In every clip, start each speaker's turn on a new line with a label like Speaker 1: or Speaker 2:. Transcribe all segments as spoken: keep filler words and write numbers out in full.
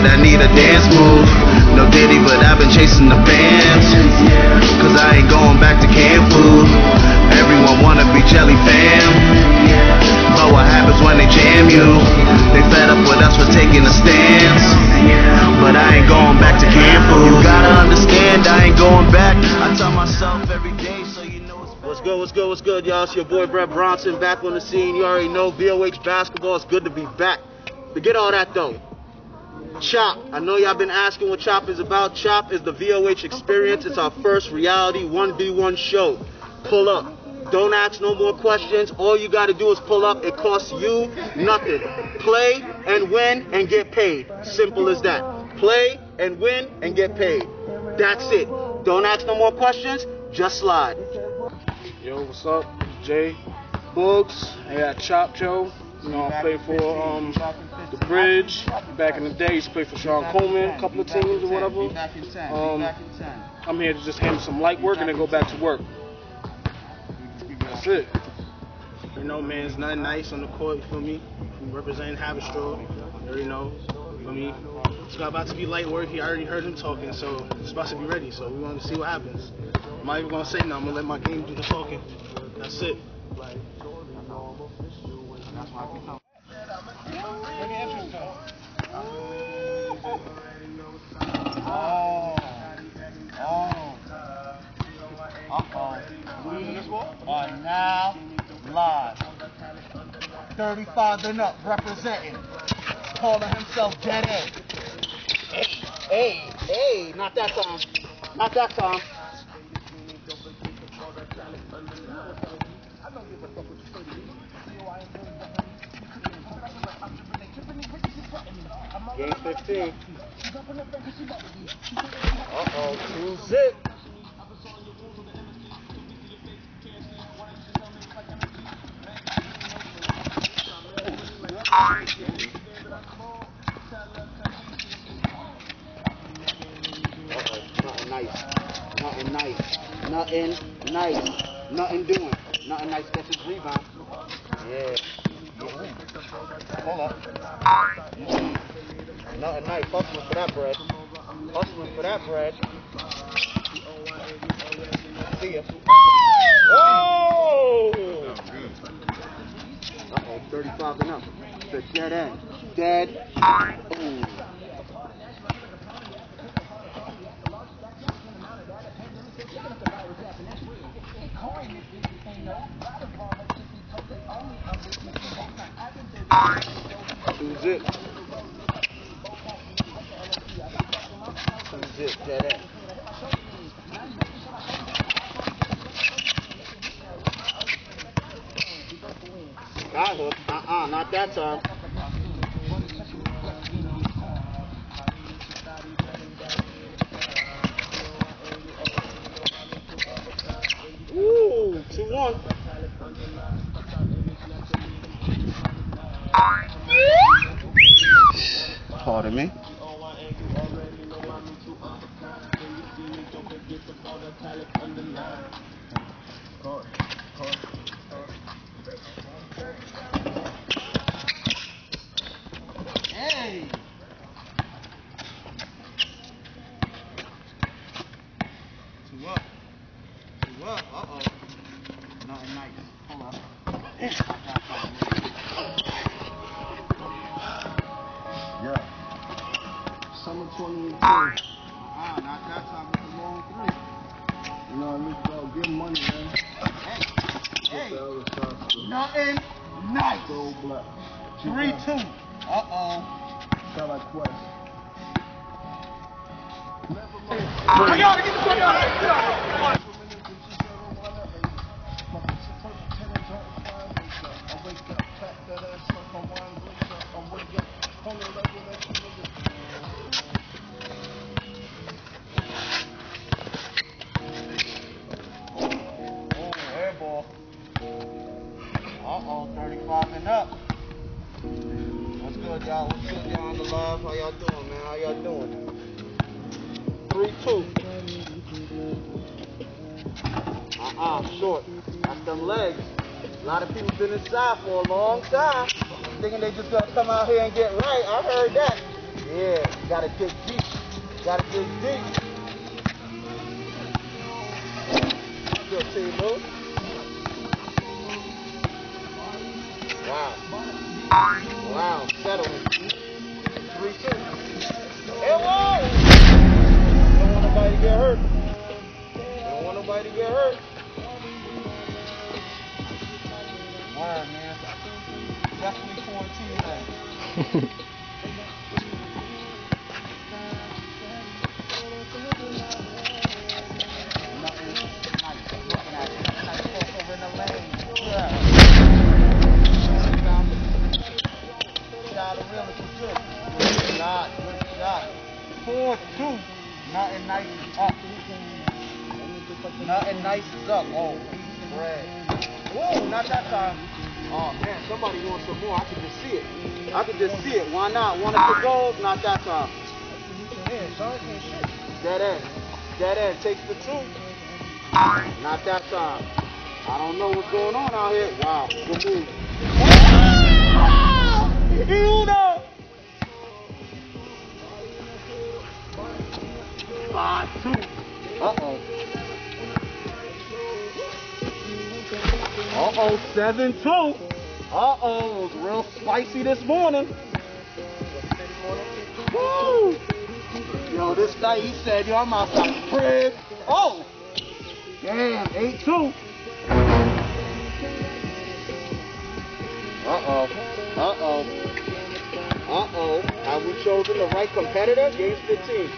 Speaker 1: I need a dance move. No Diddy, but I've been chasing the bands. Cause I ain't going back to canned food. Everyone wanna be jelly fam. But what happens when they jam you? They fed up with us for taking a stance. But I ain't going back to canned food. You gotta understand, I ain't going back. I tell myself every day, so you know it's
Speaker 2: What's good, what's good, what's good, y'all? It's your boy Brett Bronson back on the scene. You already know V O H Basketball. It's good to be back. Forget all that though. Chop. I know y'all been asking what Chop is about. Chop is the V O H experience. It's our first reality one v one show. Pull up. Don't ask no more questions. All you got to do is pull up. It costs you nothing. Play and win and get paid. Simple as that. Play and win and get paid. That's it. Don't ask no more questions. Just slide.
Speaker 3: Yo, what's up? It's Jay Boogs. I got Chop Joe. You know, I played for um, the Bridge. Back in the day, I used to play for Sean Coleman, a couple of teams or whatever. Um, I'm here to just handle some light work and then go back to work. That's it.
Speaker 2: You know, man, it's nothing nice on the court, you feel me? I'm representing Haverstraw, you already know, you feel me? It's about to be light work. I already heard him talking, so it's about to be ready, so we want to see what happens. I'm not even going to say nothing. I'm going to let my game do the talking. That's it.
Speaker 4: Oh. Oh. Uh-oh. We are now live. thirty-five and up, representing. Calling himself Dead End.
Speaker 2: Hey, hey, hey, not that time. Not that time. Game fifteen. Uh-oh, two zip. Uh-oh, nothing nice. Nothing nice. Nothing nice. Nothing doing. Nothing nice catches rebound. Yeah. Hold up. Nothing nice. Hustling for that bread. Hustling for that bread. See ya. Oh! Uh-oh, thirty-five and up. The dead end. Dead. Ooh. Two zip. Two zip, dead end. Got hook. Uh-uh, not that time. Ooh, two one. Pardon me. Hey. Two up. Two up. Uh-oh. Nothing nice. Hold up. Yeah. Summer twenty eighteen. Ah, not that time. It's a long three. You know, at least I'll give money, man. Hey. Hey. Nothing nice. So black. three two. Uh-oh. Sound like Quest. I got it. Get the fuck out of here. Uh-oh, thirty-five and up. What's good, y'all? What's good, y'all on the live? How y'all doing, man? How y'all doing? three two. Uh-uh, short. That's them legs. A lot of people been inside for a long time, thinking they just gonna come out here and get right. I heard that. Yeah, gotta dig deep. Gotta dig deep. Good team, Lou. Wow. Wow, settling. three two. Hello! Don't want nobody to get hurt. Don't want nobody to get hurt. Word, man. Definitely quarantine man. Nothing nice. Looking at it. Nice walk over in the lane. Yeah. Shot of real is good. Good shot. Good shot. four two. Nothing nice is up. Nothing nice is up. Oh, red. Whoa, not that time. Oh man, somebody wants some more. I can just see it. I can just see it. Why not? Want it to go? Not that time. Man, son can't shit. Dead end. Dead end. Takes the two. Not that time. I don't know what's going on out here. Wow. Good move. Uno. Five two. Uh oh. Uh oh. Seven two. Uh oh. It was real spicy this morning. Woo. Yo, this night he said, yo, I'm outside the crib. Oh. Damn. Eight two. Uh oh. Uh oh. Uh oh. Have we chosen the right competitor? Game fifteen.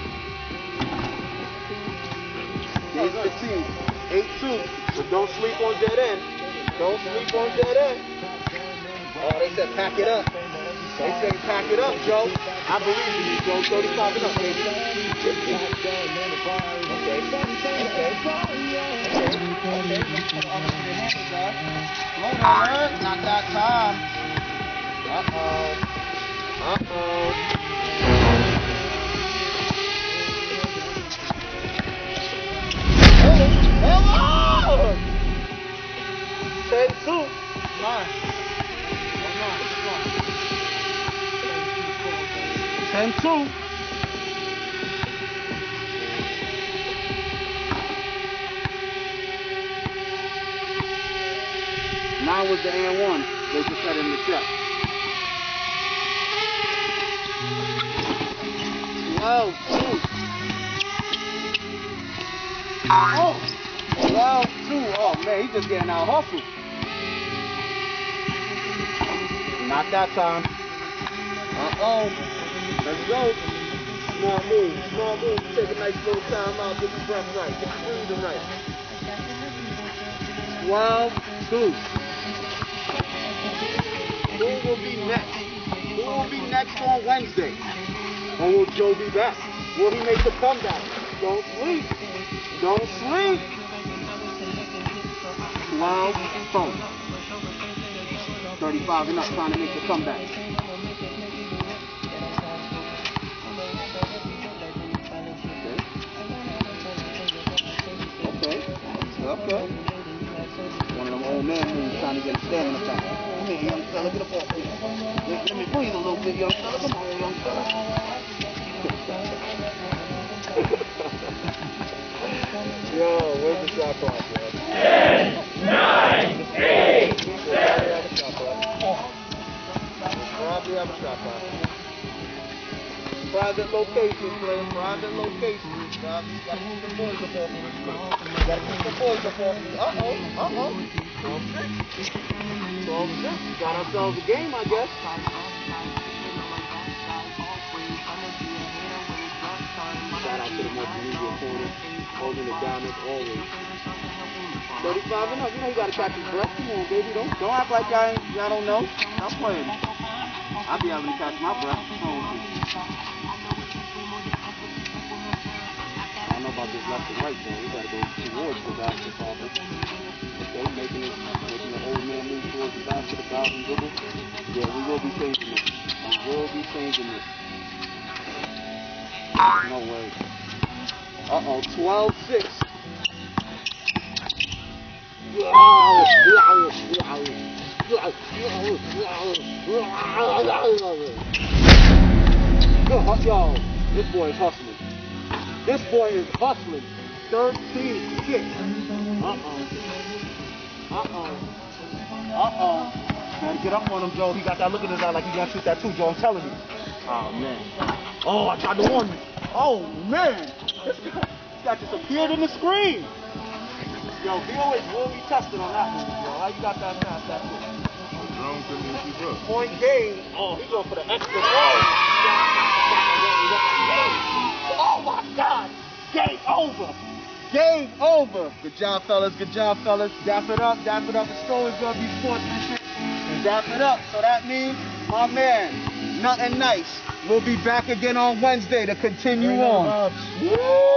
Speaker 2: Game fifteen. eight two. But don't sleep on dead end. Don't sleep on dead end. Oh, they said pack it up. They said pack it up, Joe. I believe in you, Joe. thirty-five and up, baby. Okay. Okay. Okay. Not that time. Uh-oh. Uh-oh. Hello! ten two. Nine. ten two. Nine was the A and one. They just said in the chat. twelve two. Oh, twelve two. Oh man, he's just getting out hustled. Not that time. Uh-oh. Let's go. Small move. Small move. Take a nice little time out. Get your breath right. Get your breathing right. twelve two. Who will be next? Who will be next on Wednesday? Or will Joe be back? Will he make the comeback? Don't sleep. Don't sleep. twelve four. thirty-five and up trying to make the comeback. Okay. Okay. One of them old man moves trying to get a stamina back. Come here, young fella, get up off here. Let, let me breathe a little bit, young fella. Come on, young fella. Yo, where's the shot clock, bro?
Speaker 5: ten, nine, eight, seven.
Speaker 2: Probably have a shot clock. Private location, player. Private location. You gotta keep the boys up off me. You gotta keep the boys up off me. Uh-oh. Uh-oh. twelve six. twelve six. Got ourselves a game, I guess. Shout out to the multimedia corner. Holding it down as always. thirty-five and up. You know you gotta catch your breath. Come on, baby. Don't don't act like y'all y'all don't know. Stop playing. I'll be having to catch my breath. What's wrong with you? I don't know about this left and right though. We gotta go towards the basketball. Okay, making it making the old man move towards the basket, the foul and dribble. Yeah, we will be changing this. We will be changing this. No way. Uh-oh, twelve six. Yo, this boy is hustling. This boy is hustling. thirteen six. Uh-oh. Uh-oh. Uh-oh. Gotta get up on him, Joe. He got that look in his eye like he's gonna shoot that too, Joe. I'm telling you. Oh, man. Oh, I tried to warn you. Oh, man. This guy, this guy just appeared in the screen. Yo, V O H will be tested on that move, yo. How you got that pass, that move? Point game. Oh, he's going for the extra ball. Oh, my God. Game over. Game over. Good job, fellas. Good job, fellas. Dap it up. Dap it up. It's always going to be sportsmanship. And dap it up. So that means my man, Nothin Nice, will be back again on Wednesday to continue on. Woo!